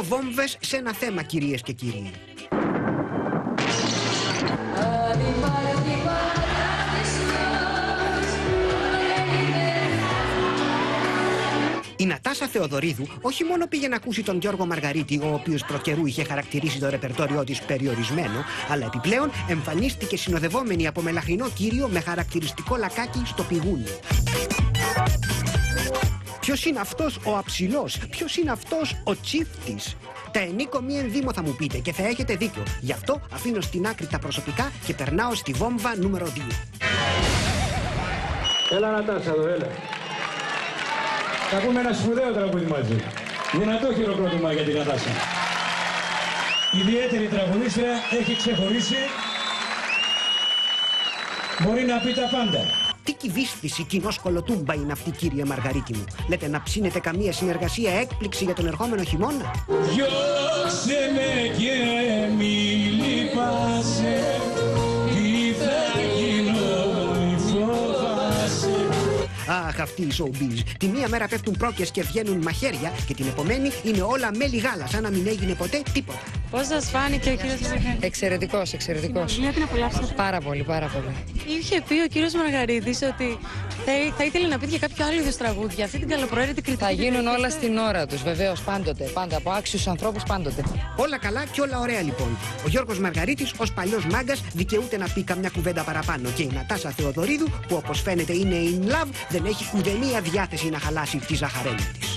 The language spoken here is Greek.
βόμβες σε ένα θέμα, κυρίες και κύριοι. Η Νατάσα Θεοδωρίδου όχι μόνο πήγε να ακούσει τον Γιώργο Μαργαρίτη, ο οποίος προκαιρού είχε χαρακτηρίσει το ρεπερτόριό της περιορισμένο, αλλά επιπλέον εμφανίστηκε συνοδευόμενη από μελαχρινό κύριο με χαρακτηριστικό λακάκι στο πηγούνι. Ποιος είναι αυτός ο αψηλός, ποιος είναι αυτός ο τσίφτης? Τα ενίκο μη ενδύμω θα μου πείτε και θα έχετε δίκιο. Γι' αυτό αφήνω στην άκρη τα προσωπικά και περνάω στη βόμβα νούμερο 2. Έλα Νατάσα εδώ, έλα. Θα πούμε ένα σπουδαίο τραγούδι μαζί. Δυνατό χειροκρότημα για την Νατάσα. Ιδιαίτερη τραγουδίστρια, έχει ξεχωρίσει. Μπορεί να πει τα πάντα. Τι κυβίσθηση κοινός κολοτούμπα είναι αυτή, κύριε Μαργαρίτη μου? Λέτε να ψήνετε καμία συνεργασία έκπληξη για τον ερχόμενο χειμώνα? Διώξε με και μη λυπάσαι, τι θα γίνω μη φοβάσαι. Αχ, αυτοί οι showbiz. Τη μία μέρα πέφτουν πρόκειες και βγαίνουν μαχαίρια και την επομένη είναι όλα μέλι γάλα, σαν να μην έγινε ποτέ τίποτα. Πώς σας φάνηκε ο κύριος Μαργαρίτης? Εξαιρετικός, εξαιρετικός. Μια την απολαύσατε? Πάρα πολύ, πάρα πολύ. Είχε πει ο κύριος Μαργαρίτης ότι θα ήθελε να πει και κάποιο άλλο είδος τραγούδια. Αυτή την καλοπροαίρετη κριτική. Θα γίνουν όλα στην ώρα τους, βεβαίως, πάντοτε. Πάντα από άξιους ανθρώπους, πάντοτε. Όλα καλά και όλα ωραία λοιπόν. Ο Γιώργος Μαργαρίτης, ως παλιός μάγκας, δικαιούται να πει καμιά κουβέντα παραπάνω. Και η Νατάσα Θεοδωρίδου, που όπως φαίνεται είναι in love, δεν έχει ουδέμια διάθεση να χαλάσει τη ζαχαρένη της.